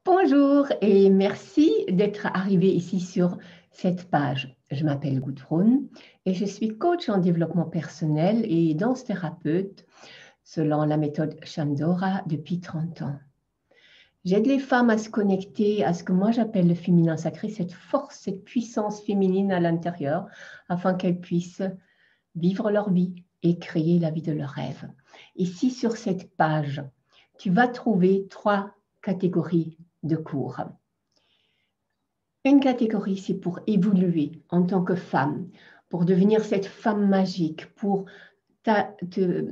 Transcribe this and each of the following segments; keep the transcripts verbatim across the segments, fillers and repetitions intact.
Bonjour et merci d'être arrivé ici sur cette page. Je m'appelle Gudrun et je suis coach en développement personnel et danse thérapeute selon la méthode Chandora depuis trente ans. J'aide les femmes à se connecter à ce que moi j'appelle le féminin sacré, cette force, cette puissance féminine à l'intérieur, afin qu'elles puissent vivre leur vie et créer la vie de leurs rêves. Ici sur cette page, tu vas trouver trois catégories de cours. Une catégorie, c'est pour évoluer en tant que femme, pour devenir cette femme magique, pour ta, te...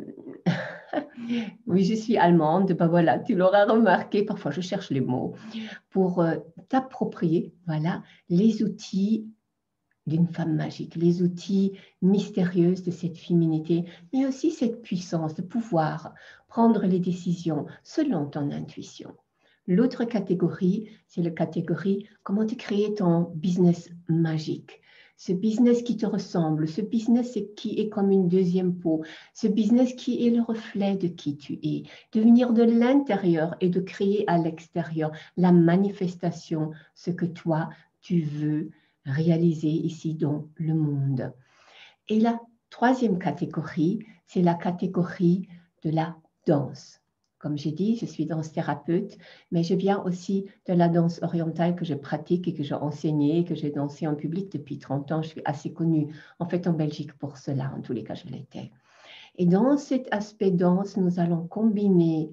oui, je suis allemande, ben voilà, tu l'auras remarqué, parfois je cherche les mots, pour euh, t'approprier, voilà, les outils d'une femme magique, les outils mystérieux de cette féminité, mais aussi cette puissance de pouvoir prendre les décisions selon ton intuition. L'autre catégorie, c'est la catégorie comment tu crées ton business magique. Ce business qui te ressemble, ce business qui est comme une deuxième peau, ce business qui est le reflet de qui tu es. De venir de l'intérieur et de créer à l'extérieur la manifestation, ce que toi, tu veux réaliser ici dans le monde. Et la troisième catégorie, c'est la catégorie de la danse. Comme j'ai dit, je suis danse thérapeute, mais je viens aussi de la danse orientale que je pratique et que j'ai enseignée, que j'ai dansé en public depuis trente ans. Je suis assez connue en fait en Belgique pour cela, en tous les cas je l'étais. Et dans cet aspect danse, nous allons combiner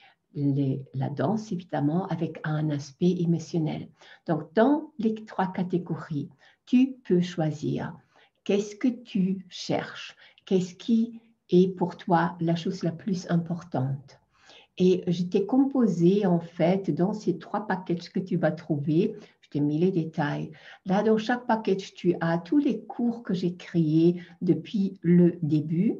les, la danse évidemment avec un aspect émotionnel. Donc dans les trois catégories, tu peux choisir qu'est-ce que tu cherches, qu'est-ce qui est pour toi la chose la plus importante. Et je t'ai composé en fait dans ces trois packages que tu vas trouver, je t'ai mis les détails. Là, dans chaque package, tu as tous les cours que j'ai créés depuis le début.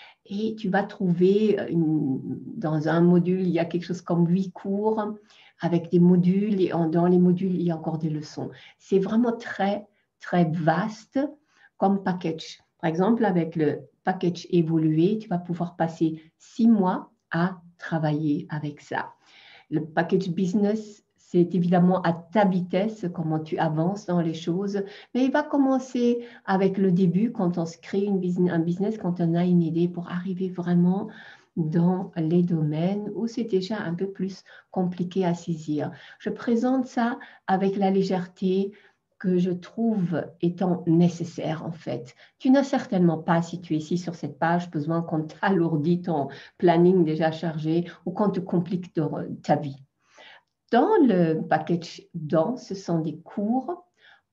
Et tu vas trouver une, dans un module, il y a quelque chose comme huit cours avec des modules et dans les modules, il y a encore des leçons. C'est vraiment très, très vaste comme package. Par exemple, avec le package évolué, tu vas pouvoir passer six mois à travailler avec ça. Le package business, c'est évidemment à ta vitesse, comment tu avances dans les choses, mais il va commencer avec le début, quand on se crée une business, un business, quand on a une idée pour arriver vraiment dans les domaines où c'est déjà un peu plus compliqué à saisir. Je présente ça avec la légèreté que je trouve étant nécessaire en fait. Tu n'as certainement pas, si tu es ici sur cette page, besoin qu'on t'alourdit ton planning déjà chargé ou qu'on te complique ta vie. Dans le package danse, ce sont des cours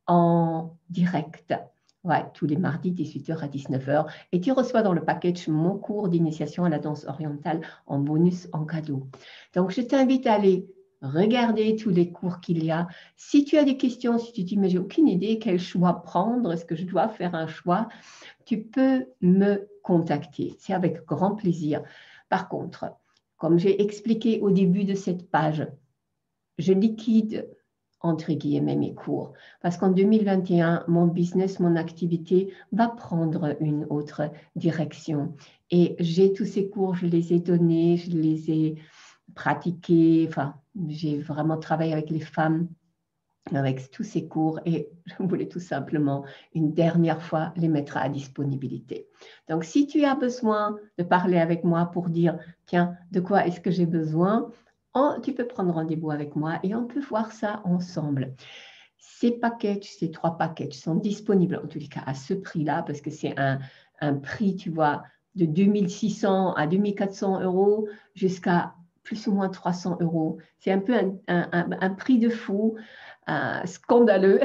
en direct. Ouais, tous les mardis, dix-huit heures à dix-neuf heures. Et tu reçois dans le package mon cours d'initiation à la danse orientale en bonus, en cadeau. Donc, je t'invite à aller regarder tous les cours qu'il y a. Si tu as des questions, si tu dis, mais j'ai aucune idée quel choix prendre, est-ce que je dois faire un choix, tu peux me contacter. C'est avec grand plaisir. Par contre, comme j'ai expliqué au début de cette page, je liquide entre guillemets mes cours parce qu'en deux mille vingt et un, mon business, mon activité va prendre une autre direction. Et j'ai tous ces cours, je les ai donnés, je les ai pratiqués, enfin, j'ai vraiment travaillé avec les femmes avec tous ces cours et je voulais tout simplement une dernière fois les mettre à disponibilité. Donc, si tu as besoin de parler avec moi pour dire, tiens, de quoi est-ce que j'ai besoin, on, tu peux prendre rendez-vous avec moi et on peut voir ça ensemble. Ces packages, ces trois packages sont disponibles en tous les cas à ce prix-là parce que c'est un, un prix, tu vois, de deux mille six cents à deux mille quatre cents euros jusqu'à plus ou moins trois cents euros. C'est un peu un, un, un, un prix de fou. Euh, scandaleux,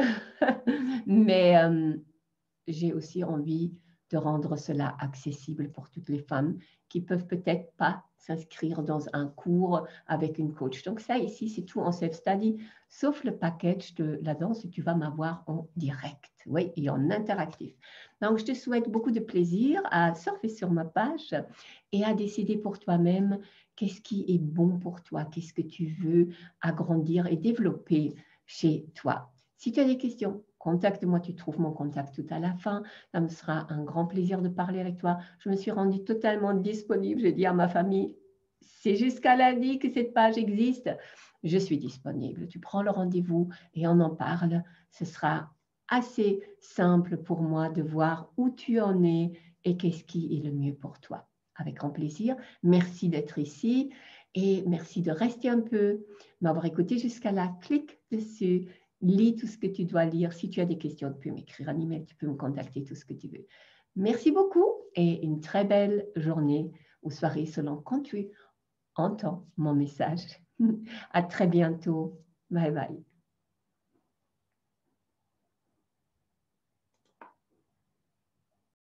mais euh, j'ai aussi envie de rendre cela accessible pour toutes les femmes qui peuvent peut-être pas s'inscrire dans un cours avec une coach. Donc ça ici, c'est tout en self-study, sauf le package de la danse où tu vas m'avoir en direct, oui, et en interactif. Donc je te souhaite beaucoup de plaisir à surfer sur ma page et à décider pour toi-même qu'est-ce qui est bon pour toi, qu'est-ce que tu veux agrandir et développer chez toi. Si tu as des questions, contacte-moi, tu trouves mon contact tout à la fin. Ça me sera un grand plaisir de parler avec toi. Je me suis rendue totalement disponible. J'ai dit à ma famille, c'est jusqu'à lundi que cette page existe. Je suis disponible. Tu prends le rendez-vous et on en parle. Ce sera assez simple pour moi de voir où tu en es et qu'est-ce qui est le mieux pour toi. Avec grand plaisir. Merci d'être ici et merci de rester un peu, m'avoir écouté jusqu'à là. Clique dessus, lis tout ce que tu dois lire. Si tu as des questions, tu peux m'écrire un email, tu peux me contacter, tout ce que tu veux. Merci beaucoup et une très belle journée ou soirée selon quand tu entends mon message. À très bientôt. Bye bye.